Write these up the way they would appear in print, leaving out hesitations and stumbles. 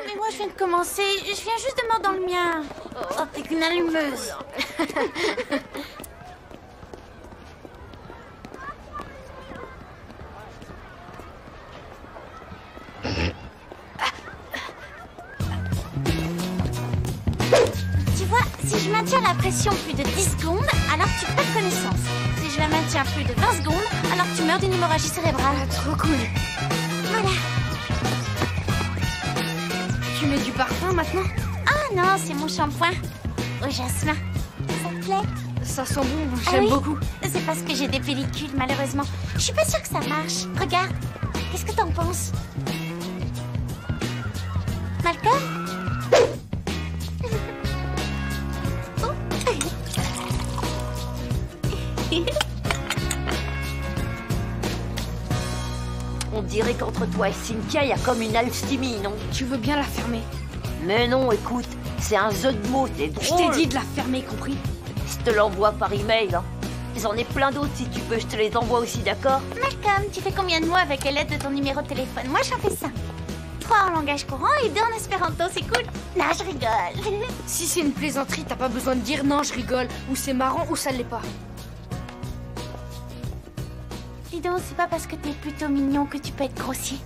Mais moi, je viens de commencer. Je viens juste de mordre dans le mien. Oh, t'es qu'une allumeuse. Tu vois, si je maintiens la pression plus de 10 secondes, alors tu perds connaissance. Si je la maintiens plus de 20 secondes, alors tu meurs d'une hémorragie cérébrale. Ah, trop cool. Voilà. Tu mets du parfum maintenant? Ah non, c'est mon shampoing. Au jasmin. Ça te plaît? Ça sent bon, Ah j'aime oui? beaucoup. C'est parce que j'ai des pellicules, malheureusement. Je suis pas sûre que ça marche. Regarde. Qu'est-ce que t'en penses? Malcolm? On dirait qu'entre toi et Cynthia, il y a comme une alchimie, non? Tu veux bien la fermer? Mais non, écoute, c'est un jeu de mots, c'est Je drôle. t'ai dit de la fermer, compris? Je te l'envoie par email, hein. J'en ai plein d'autres si tu veux, je te les envoie aussi, d'accord? Malcolm, tu fais combien de mots avec l'aide de ton numéro de téléphone? Moi, j'en fais 5. 3 en langage courant et 2 en espéranto, c'est cool? Non, je rigole. Si c'est une plaisanterie, t'as pas besoin de dire non, je rigole, ou c'est marrant, ou ça l'est pas. Dis donc, c'est pas parce que t'es plutôt mignon que tu peux être grossier.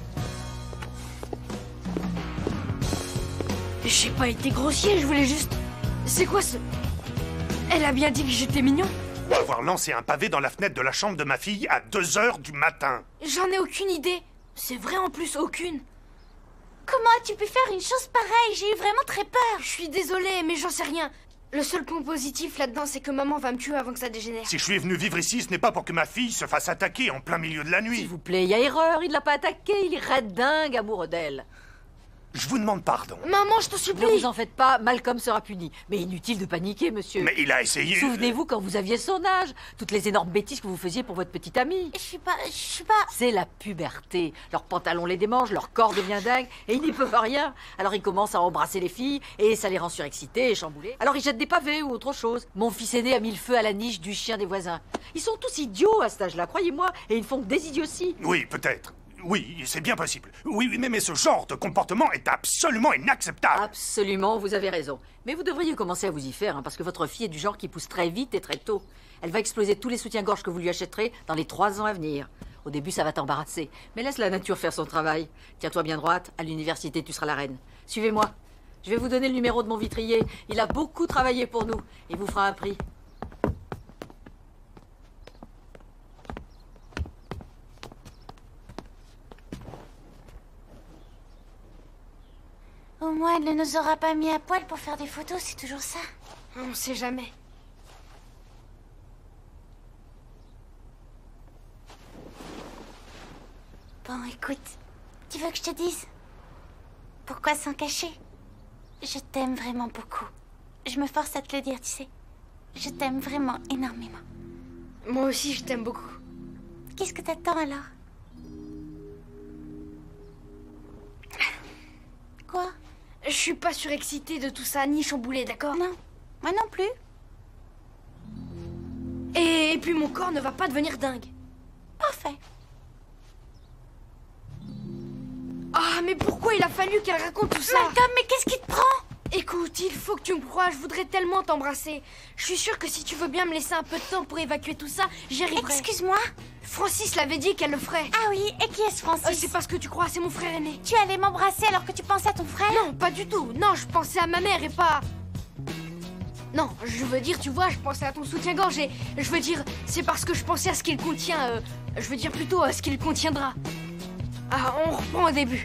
J'ai pas été grossier, je voulais juste... C'est quoi ce... Elle a bien dit que j'étais mignon? Avoir lancé un pavé dans la fenêtre de la chambre de ma fille à 2 h du matin. J'en ai aucune idée. C'est vrai en plus, aucune. Comment as-tu pu faire une chose pareille? J'ai eu vraiment très peur. Je suis désolée, mais j'en sais rien. Le seul point positif là-dedans, c'est que maman va me tuer avant que ça dégénère. Si je suis venu vivre ici, ce n'est pas pour que ma fille se fasse attaquer en plein milieu de la nuit. S'il vous plaît, il y a erreur, il l'a pas attaqué, il est raide dingue, amoureux d'elle. Je vous demande pardon. Maman, je te Ne supplie. vous en faites pas, Malcolm sera puni. Mais inutile de paniquer, monsieur. Mais il a essayé... Souvenez-vous quand vous aviez son âge, toutes les énormes bêtises que vous faisiez pour votre petite amie. Je suis pas... C'est la puberté. Leurs pantalons les démangent, leur corps devient dingue, et ils n'y peuvent rien. Alors ils commencent à embrasser les filles, et ça les rend surexcités et chamboulés. Alors ils jettent des pavés ou autre chose. Mon fils aîné a mis le feu à la niche du chien des voisins. Ils sont tous idiots à cet âge-là, croyez-moi, et ils ne font que des idioties. Oui, peut-être. Oui, c'est bien possible. Oui, mais ce genre de comportement est absolument inacceptable. Absolument, vous avez raison. Mais vous devriez commencer à vous y faire, hein, parce que votre fille est du genre qui pousse très vite et très tôt. Elle va exploser tous les soutiens-gorge que vous lui achèterez dans les 3 ans à venir. Au début, ça va t'embarrasser. Mais laisse la nature faire son travail. Tiens-toi bien droite, à l'université, tu seras la reine. Suivez-moi. Je vais vous donner le numéro de mon vitrier. Il a beaucoup travaillé pour nous. Il vous fera un prix. Au moins, elle ne nous aura pas mis à poil pour faire des photos, c'est toujours ça. On sait jamais. Bon, écoute, tu veux que je te dise? Pourquoi s'en cacher? Je t'aime vraiment beaucoup. Je me force à te le dire, tu sais. Je t'aime vraiment énormément. Moi aussi, je t'aime beaucoup. Qu'est-ce que t'attends alors? Quoi? Je suis pas surexcitée de tout ça, ni chamboulée, d'accord? Non, moi non plus. Et puis mon corps ne va pas devenir dingue. Parfait. Ah, mais pourquoi il a fallu qu'elle raconte tout ça? Malcolm, mais qu'est-ce qui te prend? Écoute, il faut que tu me croies, je voudrais tellement t'embrasser. Je suis sûre que si tu veux bien me laisser un peu de temps pour évacuer tout ça, j'y arriverai. Excuse-moi? Francis l'avait dit qu'elle le ferait. Ah oui, et qui est-ce, Francis? C'est pas ce que tu crois, c'est mon frère aîné. Tu allais m'embrasser alors que tu pensais à ton frère? Non, pas du tout. Non, je pensais à ma mère et pas... Non, je veux dire, tu vois, je pensais à ton soutien-gorge et... Je veux dire, c'est parce que je pensais à ce qu'il contient... je veux dire plutôt à ce qu'il contiendra. Ah, on reprend au début.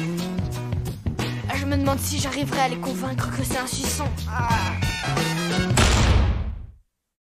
Je me demande si j'arriverai à les convaincre que c'est un suçon.